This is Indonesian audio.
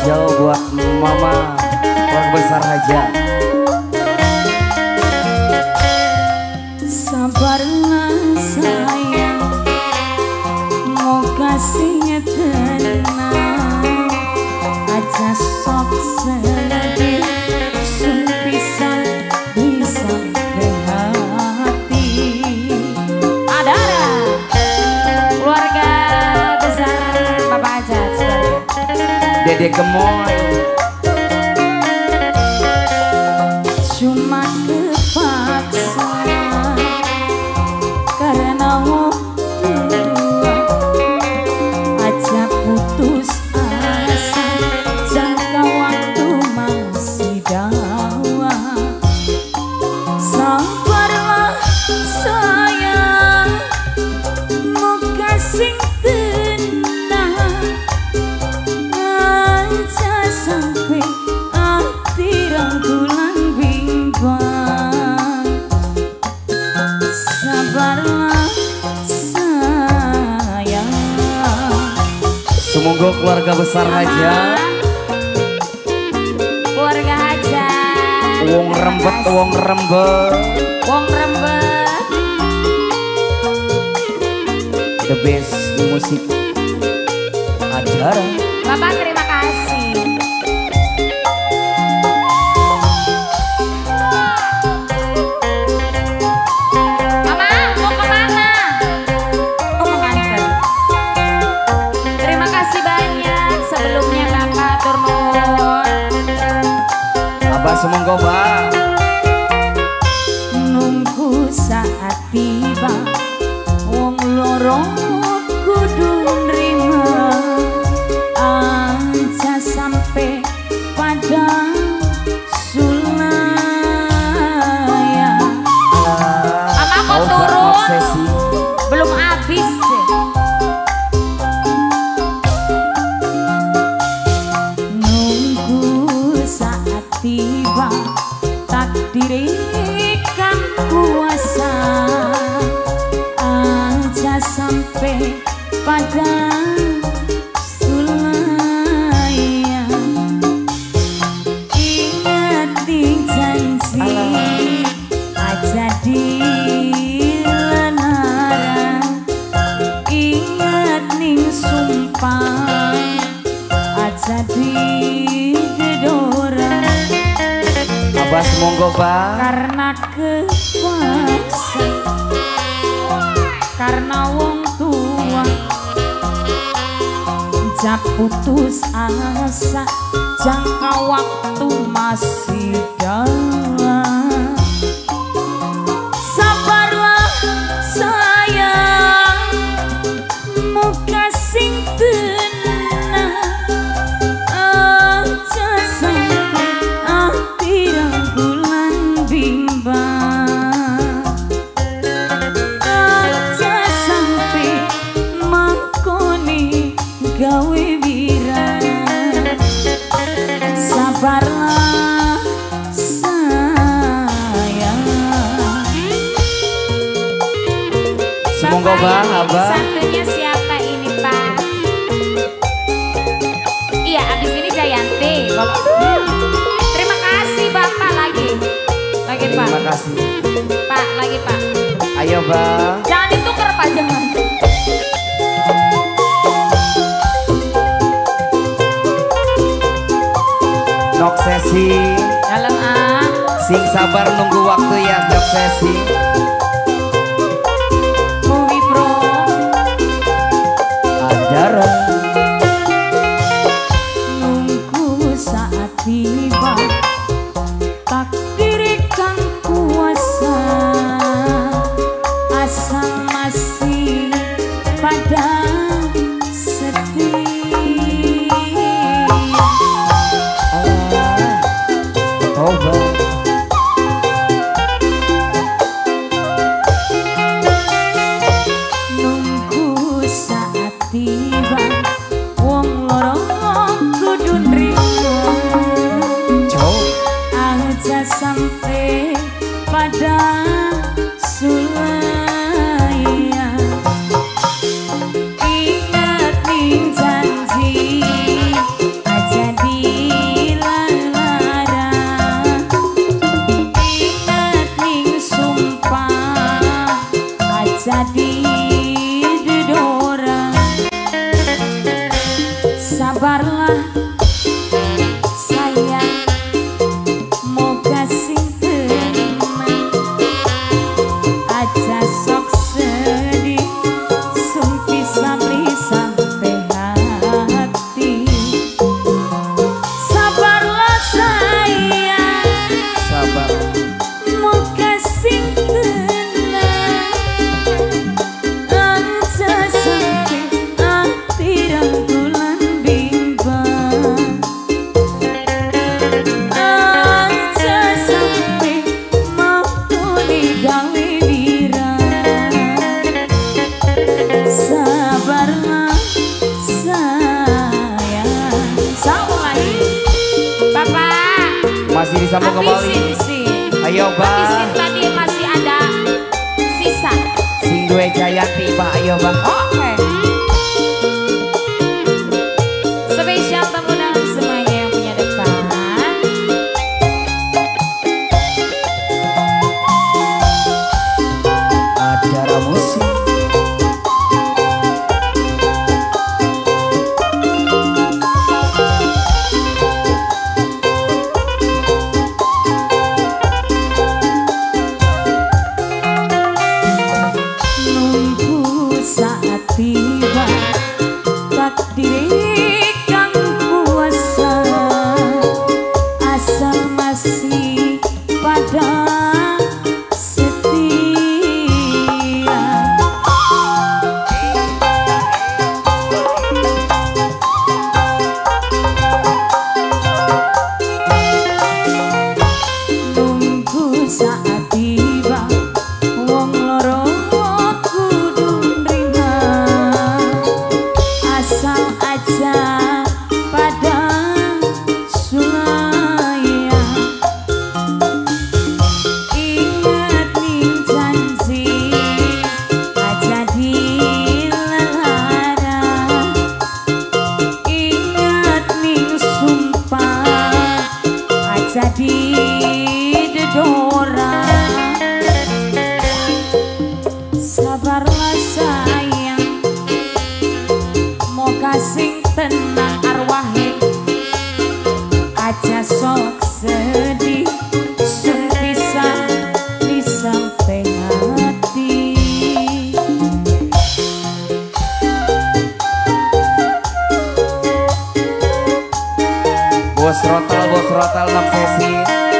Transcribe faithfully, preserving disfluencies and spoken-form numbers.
spesial buat mama orang besar aja. Sabarlah sayang, mau kasihnya tenang aja sok selagi sun pisan bisa hati. Ada keluarga besar Bapak Ajat, Dede Gemoy. Cuma kepaksa karena waktu aja putus asa, jangka waktu masih dawa. Sabarlah sayang, mau kasih tenang aja sampai hati rangkulan bimbang. Sabarlah sayang, Semoga keluarga besar aja, keluarga aja, wong rembet, wong rembet, wong rembet, the best musik acara. Bapak terima kasih. Mama mau kemana? Oh mau nganter. Terima kasih banyak sebelumnya Bapak turun. Abah semoga bang. Nunggu saat tiba, wong lorong kudu nerima aja sampai pada sulaya. Mama kok turun? Obsesi. Belum habis deh. Nunggu saat tiba, takdir kan kuasa aja sampai pada sulaya. Ingat di janji aja dilarang, ingat ning sumpah aja didedora. Abah semoga bang. Karena kepaksa, karena wong tua ja putus asa, jangka waktu masih dawa. Sabarlah sayang, mau kasih tenang aja sampai hati rangkulan bimbang, aja sampai mangkoni gawe wirang. Sabarlah sayang. Semoga Bapak bang, ini Abah. satunya siapa ini Pak? Iya, abis ini Jayanti. Terima kasih Bapak lagi. Lagi Pak. Terima kasih. Pak, lagi Pak. Ayo bang. Jangan ditukar Pak, jangan. Nok sesi, Dalam A. sing sabar nunggu waktu ya nok sesi. Movie Pro. Acara. Nunggu saat tiba, takdir kan kuasa, asal masih pada setia. Oh bang. Nunggu saat tiba, wong lorong kudu nrimo Cok. Masih disambung kembali. Ayo Mbak. Habisin tadi masih ada sisa. Sing duwe Jayanti Pak, ayo Mbak. Oke. Spesial tamunan semuanya yang punya depan. Acara musik. Tiba takdir kang kuasa asal masih pada setia. Nunggu saat tiba wong loro jadi dedora. Sabarlah sayang, moga sing tenang arwahe aja sok sedih sing bisa di samping hati. Bos rotal, bos rotal enam sesi.